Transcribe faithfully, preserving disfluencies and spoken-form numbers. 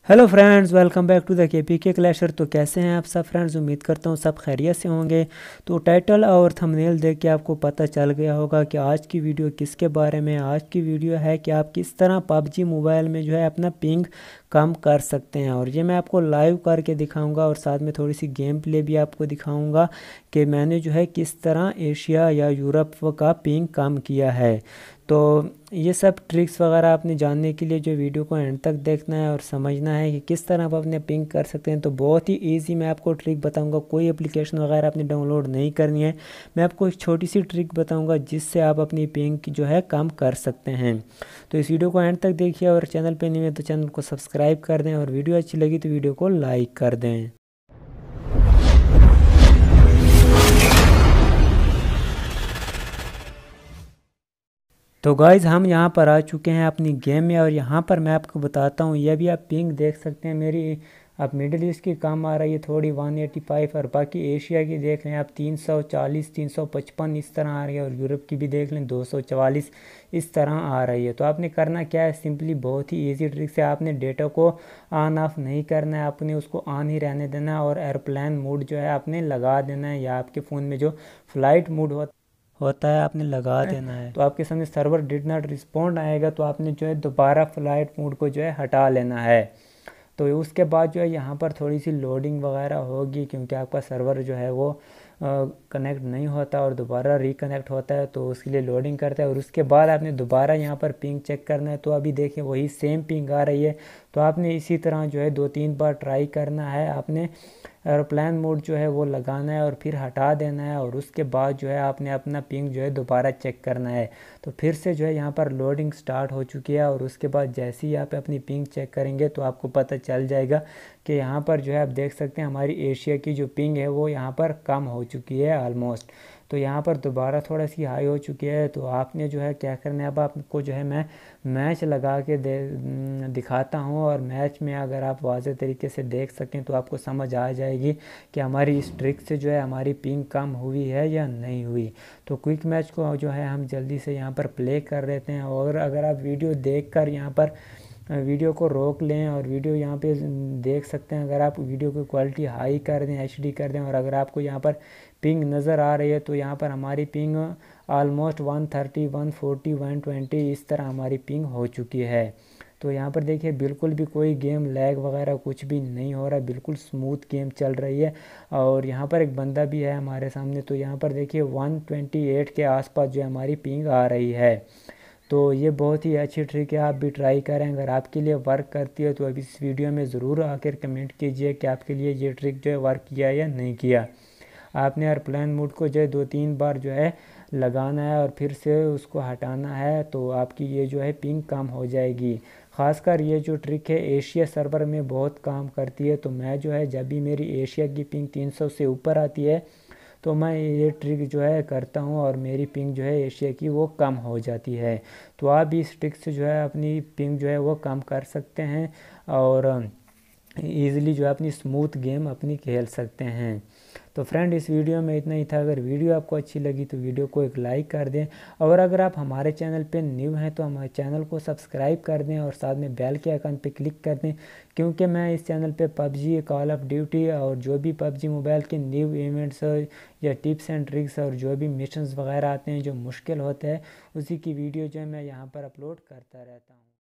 Hello friends, welcome back to the K P K clasher. तो कैसे हैं आप सब फ्रेंड्स? उम्मीद करता हूँ सब खैरियत से होंगे। तो टाइटल और थंबनेल देख के आपको पता चल गया होगा कि आज की वीडियो किसके बारे में। आज की वीडियो है कि आप किस तरह पबजी मोबाइल में जो है अपना पिंग कम कर सकते हैं, और ये मैं आपको लाइव करके दिखाऊंगा और साथ में थोड़ी सी गेम प्ले भी आपको दिखाऊंगा कि मैंने जो है किस तरह एशिया या यूरोप का पिंग कम किया है। तो ये सब ट्रिक्स वगैरह आपने जानने के लिए जो वीडियो को एंड तक देखना है और समझना है कि किस तरह आप अपने पिंग कर सकते हैं। तो बहुत ही इजी मैं आपको ट्रिक बताऊंगा। कोई एप्लीकेशन वगैरह आपने डाउनलोड नहीं करनी है। मैं आपको एक छोटी सी ट्रिक बताऊंगा जिससे आप अपनी पिंग जो है कम कर सकते हैं। तो इस वीडियो को एंड तक देखिए, और चैनल पर नहीं है तो चैनल को सब्सक्राइब कर दें, और वीडियो अच्छी लगी तो वीडियो को लाइक कर दें। तो गाइज़, हम यहाँ पर आ चुके हैं अपनी गेम में, और यहाँ पर मैं आपको बताता हूँ। ये भी आप पिंग देख सकते हैं मेरी। अब मिडिल ईस्ट की कम आ रही है थोड़ी वन एटी फाइव, और बाकी एशिया की देख लें आप तीन सौ चालीस तीन सौ पचपन इस तरह आ रही है, और यूरोप की भी देख लें दो सौ चवालीस इस तरह आ रही है। तो आपने करना क्या है, सिंपली बहुत ही इजी ट्रिक से आपने डेटा को ऑन ऑफ नहीं करना है, आपने उसको ऑन ही रहने देना है, और एयरप्लेन मोड जो है आपने लगा देना है, या आपके फ़ोन में जो फ्लाइट मोड होता होता है आपने लगा देना है। तो आपके सामने सर्वर डिड नॉट रिस्पॉन्ड आएगा, तो आपने जो है दोबारा फ्लाइट मोड को जो है हटा लेना है। तो उसके बाद जो है यहाँ पर थोड़ी सी लोडिंग वगैरह होगी, क्योंकि आपका सर्वर जो है वो कनेक्ट नहीं होता और दोबारा रिकनेक्ट होता है, तो उसके लिए लोडिंग करता है। और उसके बाद आपने दोबारा यहाँ पर पिंग चेक करना है। तो अभी देखिए वही सेम पिंग आ रही है। तो आपने इसी तरह जो है दो तीन बार ट्राई करना है। आपने एरोप्लेन मोड जो है वो लगाना है और फिर हटा देना है, और उसके बाद जो है आपने अपना पिंग जो है दोबारा चेक करना है। तो फिर से जो है यहाँ पर लोडिंग स्टार्ट हो चुकी है, और उसके बाद जैसे ही आप अपनी पिंग चेक करेंगे तो आपको पता चल जाएगा कि यहाँ पर जो है आप देख सकते हैं हमारी एशिया की जो पिंग है वो यहाँ पर कम हो चुकी है ऑलमोस्ट। तो यहाँ पर दोबारा थोड़ा सी हाई हो चुकी है। तो आपने जो है क्या करना है, अब आपको जो है मैं मैच लगा के दे दिखाता हूँ, और मैच में अगर आप वाज़े तरीके से देख सकें तो आपको समझ आ जाएगी कि हमारी इस ट्रिक से जो है हमारी पिंग कम हुई है या नहीं हुई। तो क्विक मैच को जो है हम जल्दी से यहाँ पर प्ले कर लेते हैं। और अगर आप वीडियो देख कर यहाँ पर वीडियो को रोक लें और वीडियो यहाँ पे देख सकते हैं, अगर आप वीडियो की क्वालिटी हाई कर दें, एचडी कर दें, और अगर आपको यहाँ पर पिंग नज़र आ रही है तो यहाँ पर हमारी ping almost one thirty one forty one twenty इस तरह हमारी पिंग हो चुकी है। तो यहाँ पर देखिए बिल्कुल भी कोई गेम लैग वगैरह कुछ भी नहीं हो रहा, बिल्कुल स्मूथ गेम चल रही है। और यहाँ पर एक बंदा भी है हमारे सामने। तो यहाँ पर देखिए वन ट्वेंटी एट के आसपास जो है हमारी पिंग आ रही है। तो ये बहुत ही अच्छी ट्रिक है, आप भी ट्राई करें। अगर आपके लिए वर्क करती है तो अभी इस वीडियो में ज़रूर आकर कमेंट कीजिए कि आपके लिए ये ट्रिक जो है वर्क किया या नहीं किया। आपने एयरप्लेन मोड को जो है दो तीन बार जो है लगाना है और फिर से उसको हटाना है, तो आपकी ये जो है पिंग कम हो जाएगी। ख़ासकर ये जो ट्रिक है एशिया सर्वर में बहुत काम करती है। तो मैं जो है जब भी मेरी एशिया की पिंग तीन सौ से ऊपर आती है तो मैं ये ट्रिक जो है करता हूँ, और मेरी पिंग जो है एशिया की वो कम हो जाती है। तो आप भी इस ट्रिक से जो है अपनी पिंग जो है वो कम कर सकते हैं, और ईज़िली जो है अपनी स्मूथ गेम अपनी खेल सकते हैं। तो फ्रेंड, इस वीडियो में इतना ही था। अगर वीडियो आपको अच्छी लगी तो वीडियो को एक लाइक कर दें, और अगर आप हमारे चैनल पे न्यू हैं तो हमारे चैनल को सब्सक्राइब कर दें, और साथ में बेल के आइकन पे क्लिक कर दें, क्योंकि मैं इस चैनल पे पबजी, कॉल ऑफ ड्यूटी और जो भी पबजी मोबाइल के न्यू इवेंट्स या टिप्स एंड ट्रिक्स और जो भी मिशंस वगैरह आते हैं जो मुश्किल होते हैं, उसी की वीडियो जो है मैं यहाँ पर अपलोड करता रहता हूँ।